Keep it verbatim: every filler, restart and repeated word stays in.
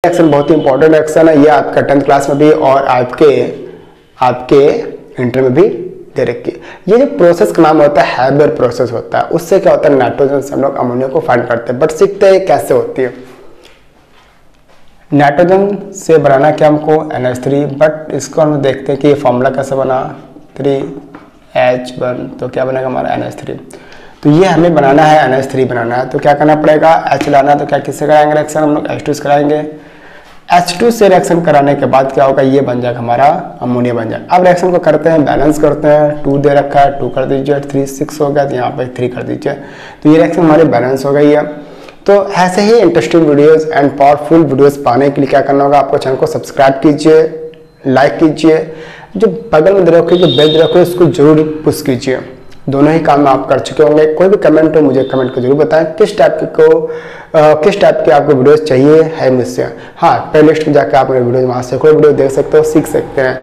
Reaction बहुत ही important reaction है, ये आपका टेंथ क्लास में भी और आपके आपके इंटर में भी दे रखी है। ये जो प्रोसेस का नाम होता है हैबर प्रोसेस होता है, उससे क्या होता है नाइट्रोजन से हम लोग अमोनिया को फाइंड करते हैं। बट सीखते हैं कैसे होती है। नाइट्रोजन से बनाना क्या हमको एन एच थ्री, बट इसको हम देखते हैं कि ये फॉर्मूला कैसे बना थ्री एच वन, तो क्या बनेगा हमारा एन एच थ्री। तो ये हमें बनाना है एन एच थ्री बनाना है, तो क्या करना पड़ेगा H लाना है, तो क्या किससे कराएंगे रिएक्शन हम लोग एच टू से कराएंगे। एच टू से रिएक्शन कराने के बाद क्या होगा, ये बन जाएगा हमारा अमोनिया बन जाएगा। अब रिएक्शन को करते हैं, बैलेंस करते हैं, टू दे रखा है टू कर दीजिए, थ्री सिक्स हो गया तो यहाँ पे थ्री कर दीजिए, तो ये रिएक्शन हमारी बैलेंस हो गई है। तो ऐसे ही interesting videos and powerful videos पाने के लिए क्या करना होगा, आपको चैनल को सब्सक्राइब कीजिए, लाइक कीजिए, जो बगल में दे रखो जो बेल दे रखो उसको जरूर पुश कीजिए। दोनों ही काम आप कर चुके होंगे। कोई भी कमेंट हो मुझे कमेंट को जरूर बताएं किस टाइप के को आ, किस टाइप के आपको वीडियोस चाहिए है मुझसे। हाँ, प्ले लिस्ट में जाकर आप मेरे वीडियो वहाँ से कोई वीडियो देख सकते हो, सीख सकते हैं।